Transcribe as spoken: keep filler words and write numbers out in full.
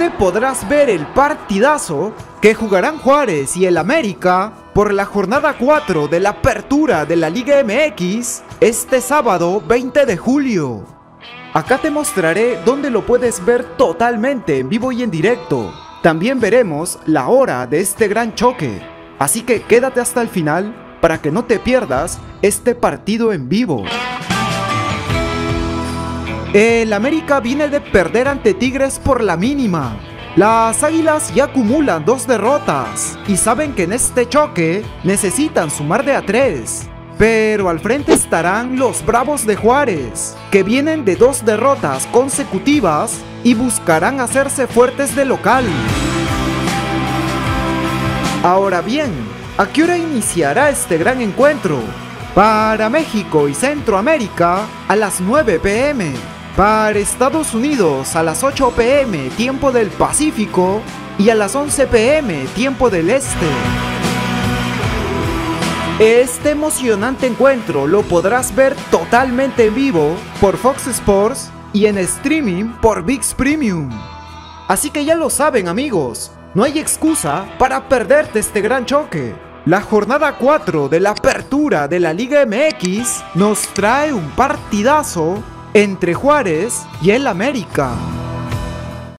que podrás ver el partidazo que jugarán Juárez y el América por la jornada cuatro de la apertura de la Liga M X este sábado veinte de julio. Acá te mostraré dónde lo puedes ver totalmente en vivo y en directo. También veremos la hora de este gran choque, así que quédate hasta el final para que no te pierdas este partido en vivo. El América viene de perder ante Tigres por la mínima. Las Águilas ya acumulan dos derrotas y saben que en este choque necesitan sumar de a tres. Pero al frente estarán los Bravos de Juárez, que vienen de dos derrotas consecutivas y buscarán hacerse fuertes de local. Ahora bien, ¿a qué hora iniciará este gran encuentro? Para México y Centroamérica a las nueve pe eme. Para Estados Unidos a las ocho pe eme tiempo del Pacífico y a las once pe eme tiempo del Este. Este emocionante encuentro lo podrás ver totalmente en vivo por Fox Sports y en streaming por ViX Premium. Así que ya lo saben, amigos, no hay excusa para perderte este gran choque. La jornada cuatro de la apertura de la Liga eme equis nos trae un partidazo entre Juárez y el América.